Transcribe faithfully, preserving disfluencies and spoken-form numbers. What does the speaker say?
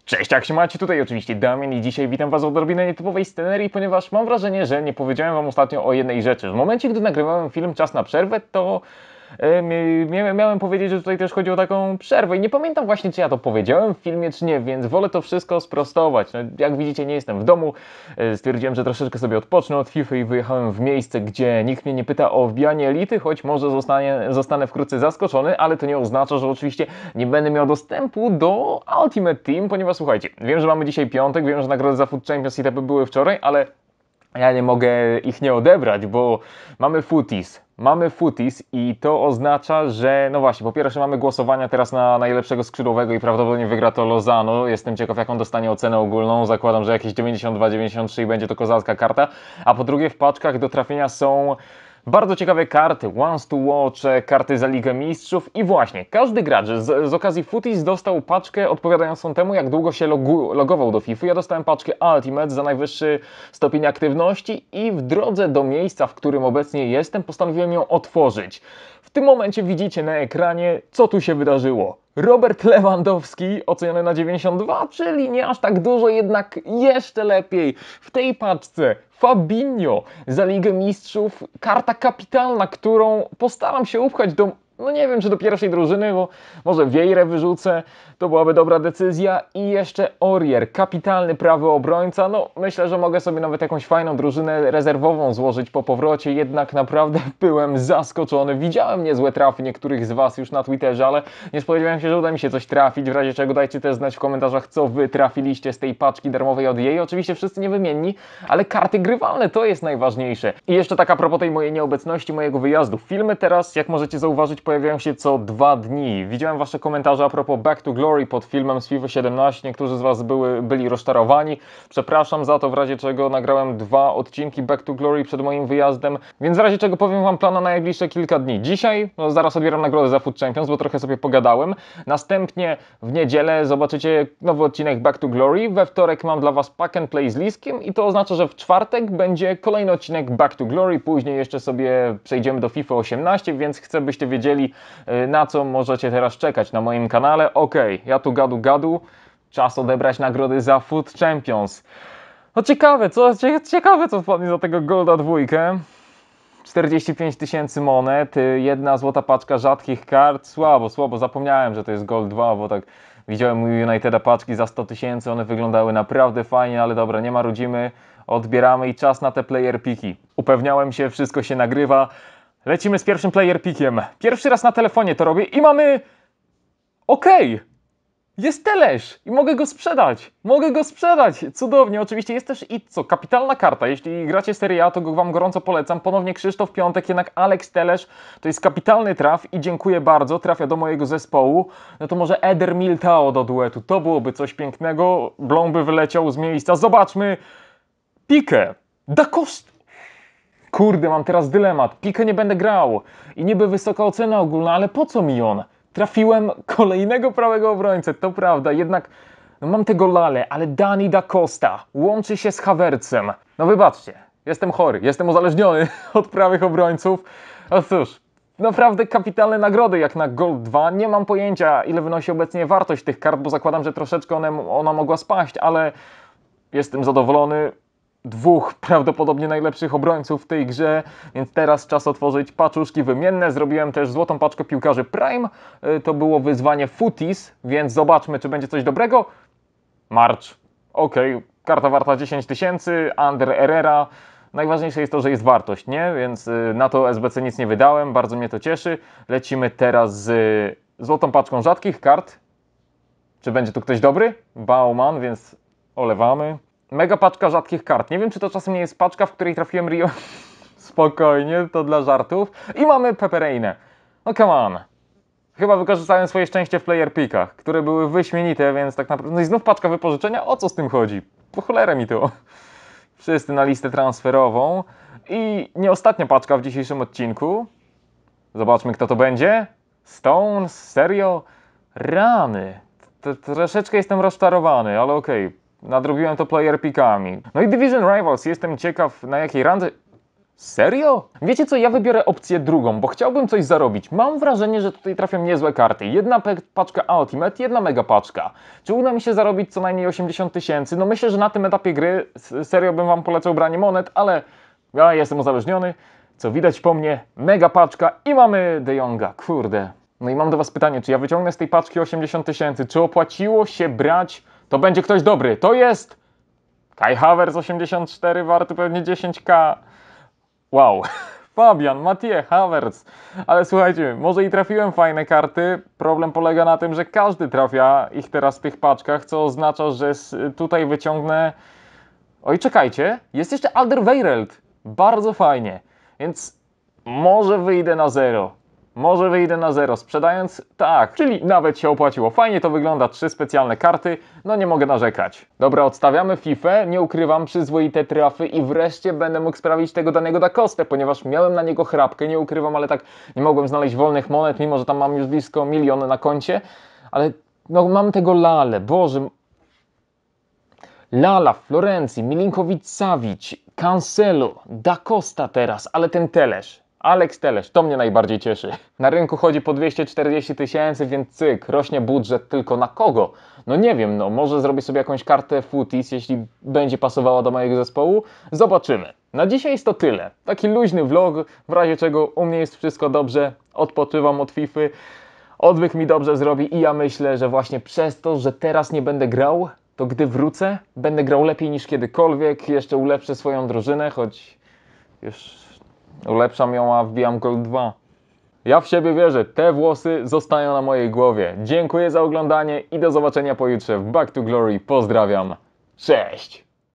Cześć, jak się macie? Tutaj oczywiście Damian i dzisiaj witam was w odrobinie nietypowej scenerii, ponieważ mam wrażenie, że nie powiedziałem wam ostatnio o jednej rzeczy. W momencie, gdy nagrywałem film Czas na przerwę, to e, miałem, miałem powiedzieć, że tutaj też chodzi o taką przerwę i nie pamiętam właśnie, czy ja to powiedziałem w filmie, czy nie, więc wolę to wszystko sprostować. No, jak widzicie, nie jestem w domu, e, stwierdziłem, że troszeczkę sobie odpocznę od FIFA i wyjechałem w miejsce, gdzie nikt mnie nie pyta o wbijanie elity, choć może zostanie, zostanę wkrótce zaskoczony, ale to nie oznacza, że oczywiście nie będę miał dostępu do Ultimate Team, ponieważ słuchajcie, wiem, że mamy dzisiaj piątek, wiem, że nagrody za Foot Champions i te były wczoraj, ale ja nie mogę ich nie odebrać, bo mamy footies. Mamy footies i to oznacza, że no właśnie, po pierwsze mamy głosowania teraz na najlepszego skrzydłowego i prawdopodobnie wygra to Lozano. Jestem ciekaw, jaką dostanie ocenę ogólną. Zakładam, że jakieś dziewięćdziesiąt dwa dziewięćdziesiąt trzy i będzie to kozacka karta. A po drugie w paczkach do trafienia są bardzo ciekawe karty, Once to Watch, karty za Ligę Mistrzów i właśnie, każdy gracz z, z okazji Footies dostał paczkę odpowiadającą temu, jak długo się logu, logował do FIFA. Ja dostałem paczkę Ultimate za najwyższy stopień aktywności i w drodze do miejsca, w którym obecnie jestem, postanowiłem ją otworzyć. W tym momencie widzicie na ekranie, co tu się wydarzyło. Robert Lewandowski oceniony na dziewięćdziesiąt dwa, czyli nie aż tak dużo, jednak jeszcze lepiej. W tej paczce Fabinho za Ligę Mistrzów, karta kapitalna, którą postaram się upchać do, no nie wiem, czy do pierwszej drużyny, bo może Vieirę wyrzucę, to byłaby dobra decyzja. I jeszcze Aurier, kapitalny prawy obrońca. No myślę, że mogę sobie nawet jakąś fajną drużynę rezerwową złożyć po powrocie, jednak naprawdę byłem zaskoczony. Widziałem niezłe trafy niektórych z was już na Twitterze, ale nie spodziewałem się, że uda mi się coś trafić. W razie czego dajcie też znać w komentarzach, co wy trafiliście z tej paczki darmowej od jej. Oczywiście wszyscy niewymienni, ale karty grywalne to jest najważniejsze. I jeszcze tak a propos tej mojej nieobecności, mojego wyjazdu. Filmy teraz, jak możecie zauważyć, pojawiają się co dwa dni. Widziałem wasze komentarze a propos Back to Glory pod filmem z FIFA siedemnaście. Niektórzy z was były, byli rozczarowani. Przepraszam za to, w razie czego nagrałem dwa odcinki Back to Glory przed moim wyjazdem, więc w razie czego powiem wam plan na najbliższe kilka dni. Dzisiaj, no zaraz odbieram nagrodę za Foot Champions, bo trochę sobie pogadałem. Następnie w niedzielę zobaczycie nowy odcinek Back to Glory. We wtorek mam dla was Pack and Play z Liskiem i to oznacza, że w czwartek będzie kolejny odcinek Back to Glory. Później jeszcze sobie przejdziemy do FIFA osiemnaście, więc chcę, byście wiedzieli, na co możecie teraz czekać na moim kanale. Okej, okay, ja tu gadu gadu, czas odebrać nagrody za Foot Champions. No ciekawe, co, ciekawe co wpadnie za tego Golda dwójkę. czterdzieści pięć tysięcy monet, jedna złota paczka rzadkich kart. Słabo, słabo, zapomniałem, że to jest Gold dwa, bo tak widziałem u Uniteda paczki za sto tysięcy, one wyglądały naprawdę fajnie, ale dobra, nie marudzimy, odbieramy i czas na te player piki. Upewniałem się, wszystko się nagrywa. Lecimy z pierwszym player pikiem. Pierwszy raz na telefonie to robię i mamy... Okej! Okay. Jest Telesz i mogę go sprzedać. Mogę go sprzedać. Cudownie. Oczywiście jest też i co? Kapitalna karta. Jeśli gracie Serie A, to go wam gorąco polecam. Ponownie Krzysztof Piątek, jednak Alex Telesz to jest kapitalny traf i dziękuję bardzo. Trafia do mojego zespołu. No to może Eder Militao do duetu. To byłoby coś pięknego. Blom by wyleciał z miejsca. Zobaczmy. Piqué. Da Costa. Kurde, mam teraz dylemat. Piqué nie będę grał. I niby wysoka ocena ogólna, ale po co mi on? Trafiłem kolejnego prawego obrońcę, to prawda, jednak no mam tego Lale, ale Dani da Costa łączy się z Havertzem. No wybaczcie, jestem chory, jestem uzależniony od prawych obrońców. No cóż, naprawdę kapitalne nagrody jak na Gold dwa. Nie mam pojęcia, ile wynosi obecnie wartość tych kart, bo zakładam, że troszeczkę one, ona mogła spaść, ale jestem zadowolony. Dwóch prawdopodobnie najlepszych obrońców w tej grze, więc teraz czas otworzyć paczuszki wymienne. Zrobiłem też złotą paczkę piłkarzy Prime. To było wyzwanie Footies, więc zobaczmy, czy będzie coś dobrego. March. Ok, karta warta dziesięć tysięcy, Ander Herrera. Najważniejsze jest to, że jest wartość, nie? Więc na to S B C nic nie wydałem, bardzo mnie to cieszy. Lecimy teraz z złotą paczką rzadkich kart. Czy będzie tu ktoś dobry? Bauman, więc olewamy. Mega paczka rzadkich kart. Nie wiem, czy to czasem nie jest paczka, w której trafiłem Rio. Spokojnie, to dla żartów. I mamy Pepereinę. No come on. Chyba wykorzystałem swoje szczęście w player pickach, które były wyśmienite, więc tak naprawdę... No i znów paczka wypożyczenia? O co z tym chodzi? Po cholerę mi to. Wszyscy na listę transferową. I nie ostatnia paczka w dzisiejszym odcinku. Zobaczmy, kto to będzie. Stones? Serio? Rany. Troszeczkę jestem rozczarowany, ale okej. Okay. Nadrobiłem to player pickami. No i Division Rivals. Jestem ciekaw, na jakiej randze... Serio? Wiecie co, ja wybiorę opcję drugą, bo chciałbym coś zarobić. Mam wrażenie, że tutaj trafią niezłe karty. Jedna paczka Ultimate, jedna mega paczka. Czy uda mi się zarobić co najmniej osiemdziesiąt tysięcy? No myślę, że na tym etapie gry serio bym wam polecał branie monet, ale ja jestem uzależniony. Co widać po mnie, mega paczka i mamy De Jonga. Kurde. No i mam do was pytanie, czy ja wyciągnę z tej paczki osiemdziesiąt tysięcy? Czy opłaciło się brać? To będzie ktoś dobry. To jest Kai Havertz osiemdziesiąt cztery, warty pewnie dziesięć ka. Wow, Fabian, Mathieu, Havertz. Ale słuchajcie, może i trafiłem fajne karty. Problem polega na tym, że każdy trafia ich teraz w tych paczkach, co oznacza, że tutaj wyciągnę... Oj, czekajcie, jest jeszcze Alderweireld. Bardzo fajnie. Więc może wyjdę na zero. Może wyjdę na zero, sprzedając tak, czyli nawet się opłaciło. Fajnie to wygląda, trzy specjalne karty, no nie mogę narzekać. Dobra, odstawiamy FIFA, nie ukrywam, przyzwoite trafy i wreszcie będę mógł sprawić tego danego Da Costę, ponieważ miałem na niego chrapkę, nie ukrywam, ale tak nie mogłem znaleźć wolnych monet, mimo że tam mam już blisko milion na koncie, ale no mam tego Lale, Boże. Lala, Florencji, Milinkovic-Savic, Cancelo, Da Costa teraz, ale ten Telesz. Alex Telesz, to mnie najbardziej cieszy. Na rynku chodzi po dwieście czterdzieści tysięcy, więc cyk, rośnie budżet tylko na kogo? No nie wiem, no może zrobię sobie jakąś kartę Footies, jeśli będzie pasowała do mojego zespołu. Zobaczymy. Na dzisiaj jest to tyle. Taki luźny vlog, w razie czego u mnie jest wszystko dobrze, odpoczywam od Fify, odwyk mi dobrze zrobi i ja myślę, że właśnie przez to, że teraz nie będę grał, to gdy wrócę, będę grał lepiej niż kiedykolwiek, jeszcze ulepszę swoją drużynę, choć już ulepszam ją, a wbijam Gold dwa. Ja w siebie wierzę, te włosy zostają na mojej głowie. Dziękuję za oglądanie i do zobaczenia pojutrze w Back to Glory. Pozdrawiam, cześć!